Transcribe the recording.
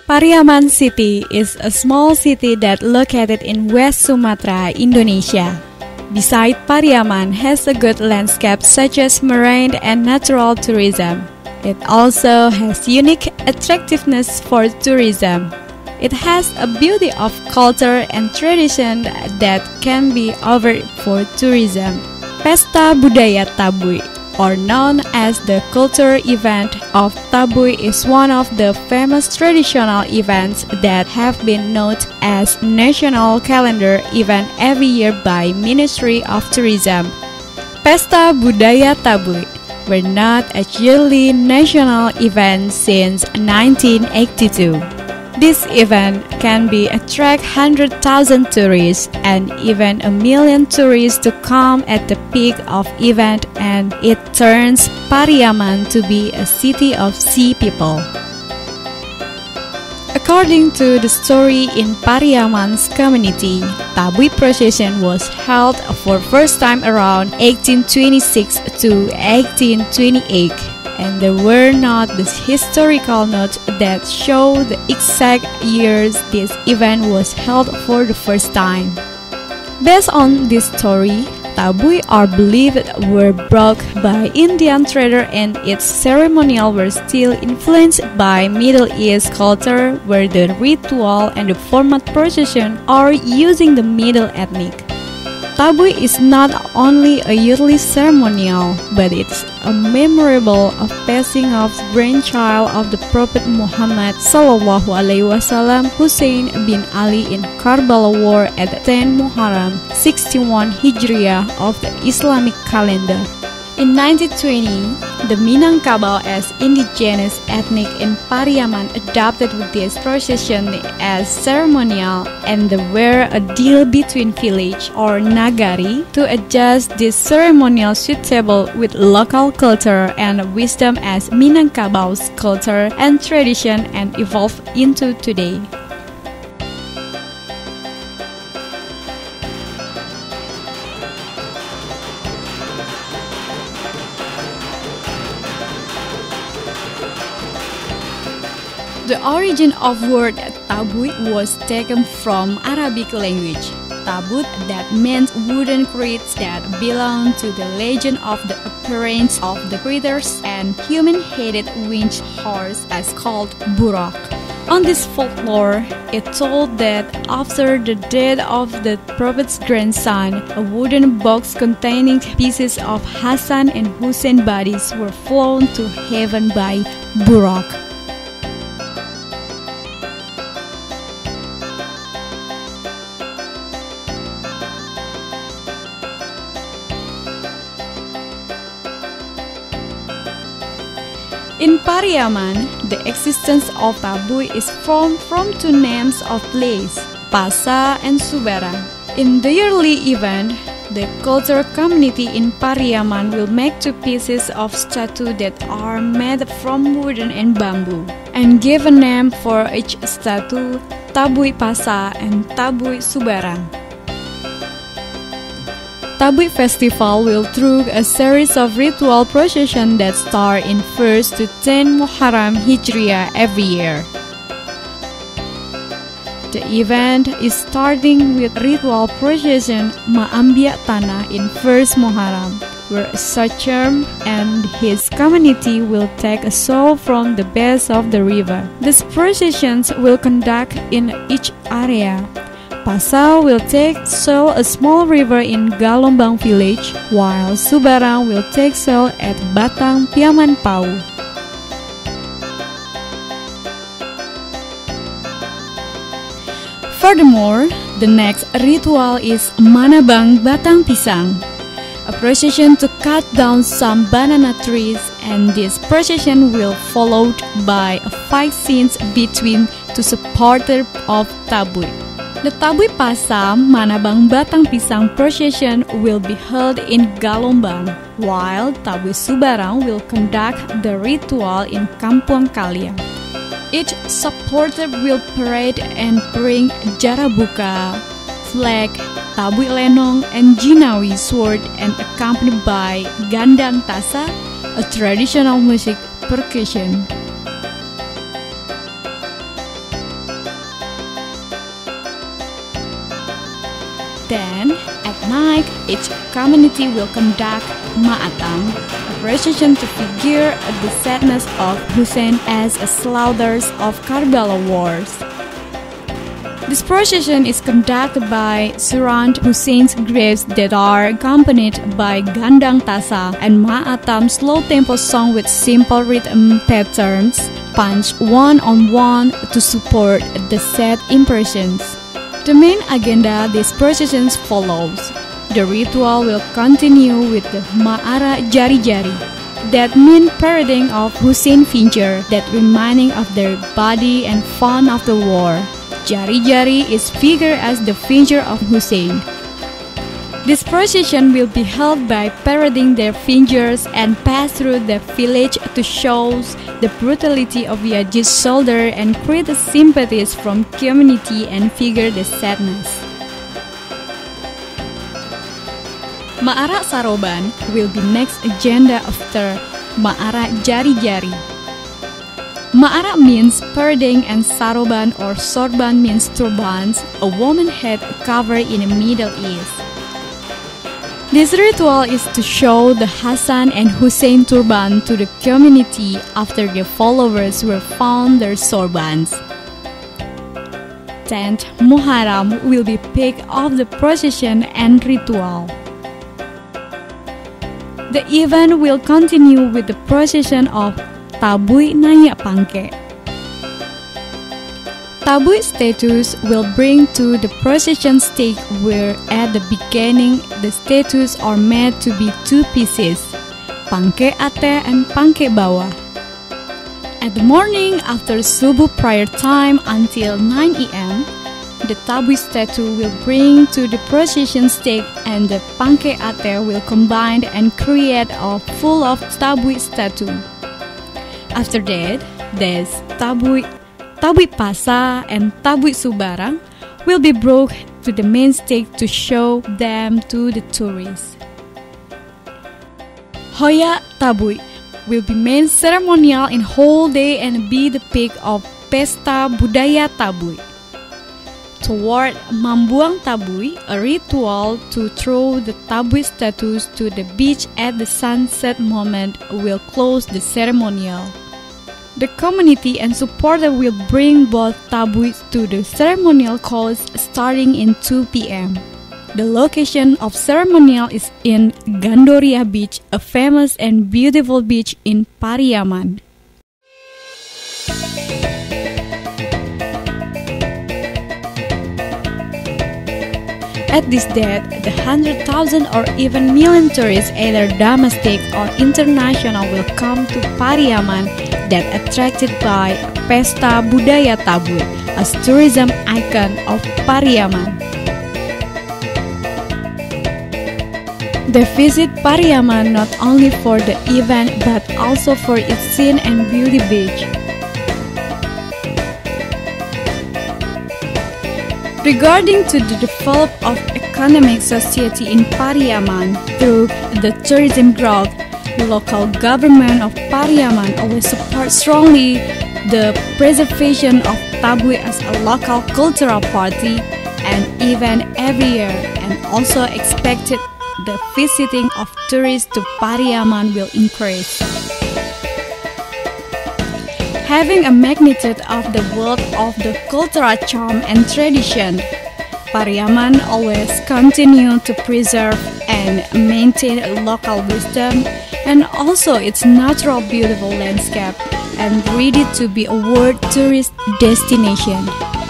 Pariaman City is a small city that located in West Sumatra, Indonesia. Beside Pariaman has a good landscape such as marine and natural tourism. It also has unique attractiveness for tourism. It has a beauty of culture and tradition that can be offered for tourism. Pesta Budaya Tabui, or known as the cultural event of Tabui, is one of the famous traditional events that have been noted as national calendar event every year by Ministry of Tourism. Pesta Budaya Tabui were not a yearly national event since 1982. This event can be attract 100,000 tourists and even 1 million tourists to come at the peak of event, and it turns Pariaman to be a city of sea people. According to the story in Pariaman's community, Tabui procession was held for first time around 1826 to 1828. And there were not the historical notes that show the exact years this event was held for the first time. Based on this story, Tabui are believed were brought by Indian trader, and its ceremonial were still influenced by Middle East culture, where the ritual and the format procession are using the Middle ethnic. Tabui is not only a yearly ceremonial, but it's a memorable of passing of grandchild of the Prophet Muhammad Sallallahu Alaihi Wasallam, Hussein bin Ali, in Karbala War at 10 Muharram 61 Hijriah of the Islamic calendar. In 1920, the Minangkabau as indigenous ethnic in Pariaman adopted this procession as ceremonial, and there were a deal between village or nagari to adjust this ceremonial suitable with local culture and wisdom as Minangkabau's culture and tradition, and evolved into today. The origin of word tabui was taken from Arabic language. Tabut, that meant wooden crates that belong to the legend of the appearance of the creatures and human-headed winged horse as called burak. On this folklore, it told that after the death of the prophet's grandson, a wooden box containing pieces of Hassan and Hussein bodies were flown to heaven by burak. In Pariaman, the existence of Tabui is formed from two names of place, Pasa and Subarang. In the yearly event, the cultural community in Pariaman will make two pieces of statue that are made from wooden and bamboo, and give a name for each statue, Tabui Pasa and Tabui Subarang. Tabui Festival will through a series of ritual procession that start in 1st to 10 Muharram Hijriah every year. The event is starting with ritual procession Ma'ambiak Tanah in 1st Muharram, where a Sachem and his community will take a soul from the base of the river. These processions will conduct in each area. Pasa will take soul a small river in Galombang village, while Subarang will take soul at Batang Piaman Pau. Furthermore, the next ritual is Manabang Batang Pisang, a procession to cut down some banana trees, and this procession will followed by a fight scenes between two supporters of Tabui. The Tabui Pasam Manabang Batang Pisang procession will be held in Galombang, while Tabui Subarang will conduct the ritual in Kampung Kaliang. Each supporter will parade and bring jarabuka, flag, Tabui Lenong, and Jinawi sword, and accompanied by Gandang Tasa, a traditional music percussion. Then, at night, each community will conduct Ma'atam, a procession to figure the sadness of Hussein as a slaughters of Karbala wars. This procession is conducted by surround Hussein's graves that are accompanied by Gandang Tasa and Ma'atam slow tempo song with simple rhythm patterns, punched one on one to support the sad impressions. The main agenda this processions follows. The ritual will continue with the Ma'ara Jari Jari, that mean parading of Hussein figure that reminding of their body and fun of the war. Jari Jari is figured as the figure of Hussein. This procession will be held by parading their figures and pass through the village to show the brutality of Yazid's soldier and create the sympathies from community and figure the sadness. Ma'ara Saroban will be next agenda after Ma'ara Jari Jari. Ma'ara means parading and Saroban or sorban means turbans, a woman's head covered in the Middle East. This ritual is to show the Hassan and Hussein turban to the community after their followers were found their sorbans. 10th Muharram will be peak of the procession and ritual. The event will continue with the procession of Tabui Naya Pangke. Tabui statues will bring to the procession stake where at the beginning the statues are made to be two pieces, Pangke Ate and Pangke Bawah. At the morning after Subuh prayer time until 9 a.m., the Tabui statue will bring to the procession stake and the Pangke Ate will combine and create a full of Tabui statue. After that, there's Tabui Pasa and Tabui Subarang will be brought to the main stake to show them to the tourists. Hoya Tabui will be main ceremonial in whole day and be the peak of Pesta Budaya Tabui. Toward Mambuang Tabui, a ritual to throw the Tabui statues to the beach at the sunset moment will close the ceremonial. The community and supporter will bring both tabuis to the ceremonial cause starting in 2 p.m. The location of ceremonial is in Gandoria Beach, a famous and beautiful beach in Pariaman. At this date, the 100,000 or even million tourists, either domestic or international, will come to Pariaman that attracted by Pesta Budaya Tabui, a tourism icon of Pariaman. They visit Pariaman not only for the event but also for its scene and beauty beach. Regarding to the development of economic society in Pariaman through the tourism growth, the local government of Pariaman always supports strongly the preservation of Tabui as a local cultural party and event every year, and also expected the visiting of tourists to Pariaman will increase. Having a magnitude of the world of the cultural charm and tradition, Pariaman always continue to preserve and maintain local wisdom and also its natural beautiful landscape and ready to be a world tourist destination.